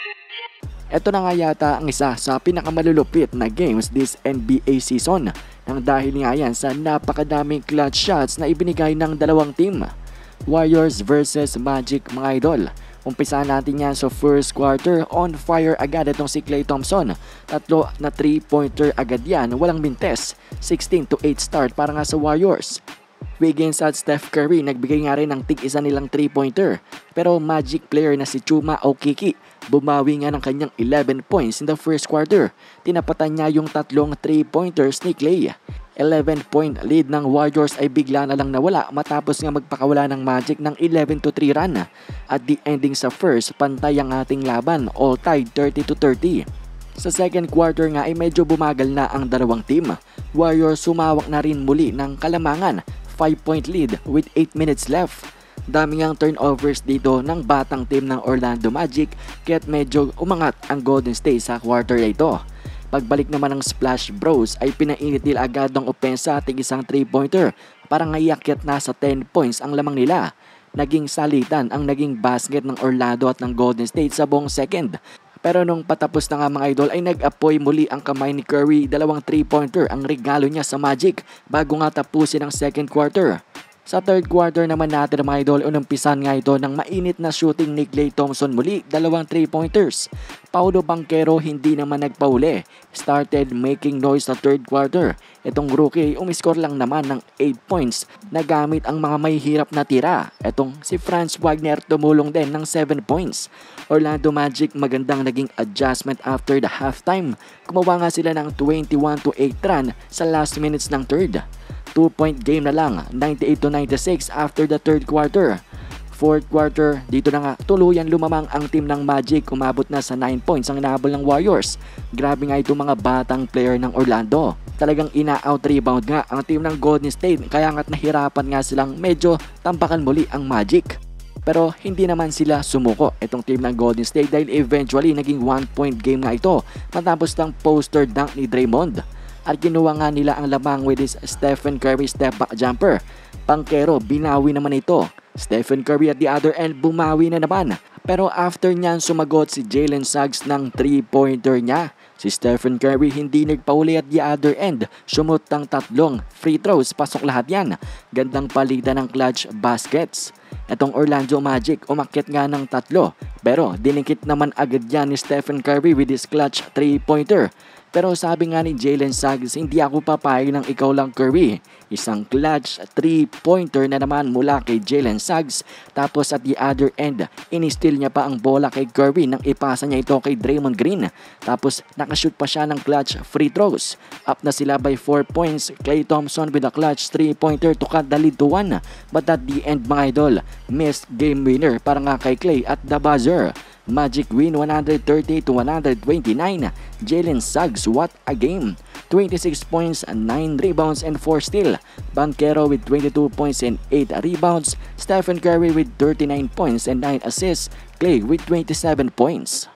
Ito na nga yata ang isa sa pinakamalulupit na games this NBA season nang dahil nga yan sa napakadaming clutch shots na ibinigay ng dalawang team. Warriors versus Magic mga idol. Umpisa natin yan sa first quarter, on fire agad itong si Klay Thompson. Tatlo na 3-pointer agad yan, walang mintes. 16-8 start para nga sa Warriors. Wiggins at Steph Curry nagbigay nga rin ng tig-isa nilang 3-pointer. Pero Magic player na si Chuma Okeke bumawi nga ng kanyang 11 points in the first quarter. Tinapatan niya yung tatlong 3-pointers ni Klay. 11-point lead ng Warriors ay bigla na lang nawala matapos nga magpakawala ng Magic ng 11-3 run. At the ending sa first, pantay ang ating laban, all tied 30-30. Sa second quarter nga ay medyo bumagal na ang dalawang team. Warriors sumawak na rin muli ng kalamangan, 5-point lead with 8 minutes left. Dami ngang turnovers dito ng batang team ng Orlando Magic kaya't medyo umangat ang Golden State sa quarter na ito. Pagbalik naman ng Splash Bros ay pinainit nila agad ng opensa at isang 3-pointer para ngayakyat na sa 10 points ang lamang nila. Naging salitan ang naging basket ng Orlando at ng Golden State sa buong second. Pero nung patapos na nga mga idol ay nag-apoy muli ang kamay ni Curry, dalawang 3-pointer ang regalo niya sa Magic bago nga tapusin ang second quarter. Sa third quarter naman natin mga idol, unumpisan nga ito ng mainit na shooting ni Klay Thompson muli, dalawang 3-pointers. Paolo Banchero hindi naman nagpauli, started making noise sa third quarter. Itong rookie umiskor lang naman ng 8 points na gamit ang mga may hirap na tira. Itong si Franz Wagner tumulong din ng 7 points. Orlando Magic magandang naging adjustment after the halftime. Gumawa nga sila ng 21-8 run sa last minutes ng third. 2-point game na lang, 98-96 after the third quarter. Fourth quarter, dito na nga tuluyan lumamang ang team ng Magic, umabot na sa 9 points ang inahabol ng Warriors. Grabe nga itong mga batang player ng Orlando. Talagang ina-out rebound nga ang team ng Golden State kaya nga't nahirapan nga silang medyo tampakan muli ang Magic. Pero hindi naman sila sumuko itong team ng Golden State dahil eventually naging 1-point game nga ito matapos ng poster dunk ni Draymond. At kinuha nga nila ang lamang with his Stephen Curry step back jumper. Banchero binawi naman ito. Stephen Curry at the other end bumawi na naman. Pero after niyan sumagot si Jalen Suggs ng 3-pointer niya. Si Stephen Curry hindi nagpauli at the other end. Sumut ng tatlong free throws, pasok lahat yan. Gandang palitan ng clutch baskets. Itong Orlando Magic umakyat nga ng tatlo. Pero dinikit naman agad yan ni Stephen Curry with his clutch 3-pointer. Pero sabi nga ni Jalen Suggs, hindi ako papayag ng ikaw lang Curry. Isang clutch 3-pointer na naman mula kay Jalen Suggs. Tapos at the other end, in-steal niya pa ang bola kay Curry nang ipasa niya ito kay Draymond Green. Tapos nakashoot pa siya ng clutch free throws. Up na sila by 4 points. Klay Thompson with a clutch 3-pointer to cut the lead to 1. But at the end mga idol, missed game winner para nga kay Klay at the buzzer. Magic win 130-129. Jalen Suggs, what a game! 26 points, 9 rebounds and 4 steals. Banchero with 22 points and 8 rebounds. Stephen Curry with 39 points and 9 assists. Klay with 27 points.